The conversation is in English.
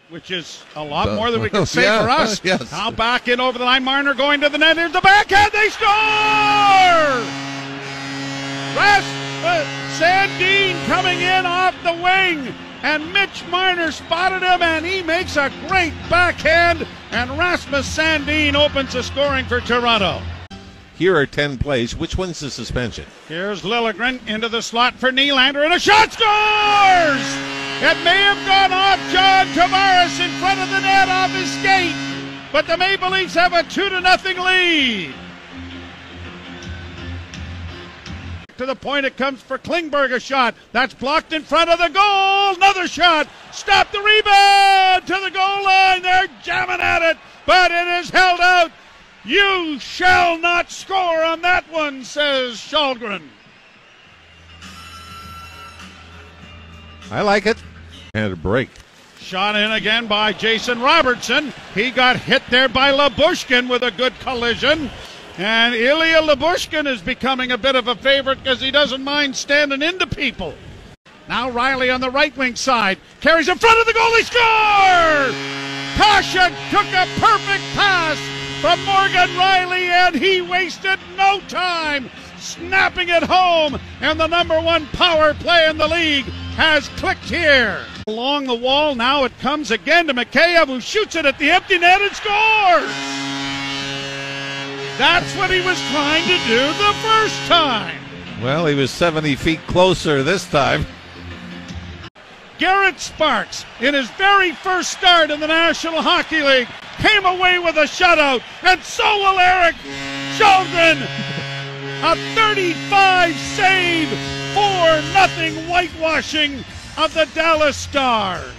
which is a lot more than we can say for us. Yes. Now back in over the line, Marner going to the net. Here's the backhand. They score! Sandin coming in off the wing, and Mitch Marner spotted him, and he makes a great backhand, and Rasmus Sandin opens the scoring for Toronto. Here are 10 plays. Which one's the suspension? Here's Liljegren into the slot for Nylander, and a shot scores! It may have gone off John Tavares in front of the net off his skate, but the Maple Leafs have a 2-0 lead. To the point it comes for Klingberg, a shot that's blocked in front of the goal. Another shot, stop the rebound to the goal line. They're jamming at it, but it is held out. You shall not score on that one, says Källgren. I like it. And a break. Shot in again by Jason Robertson. He got hit there by Lyubushkin with a good collision. And Ilya Lyubushkin is becoming a bit of a favorite because he doesn't mind standing into people. Now Riley on the right wing side. Carries in front of the goal. He scores! Kasha took a perfect pass from Morgan Riley, and he wasted no time snapping it home. And the #1 power play in the league has clicked here. Along the wall, now it comes again to Mikheyev, who shoots it at the empty net and scores! That's what he was trying to do the first time. Well, he was 70 feet closer this time. Garrett Sparks, in his very first start in the National Hockey League, came away with a shutout, and so will Erik Källgren. A 35 save, 4-0 whitewashing of the Dallas Stars.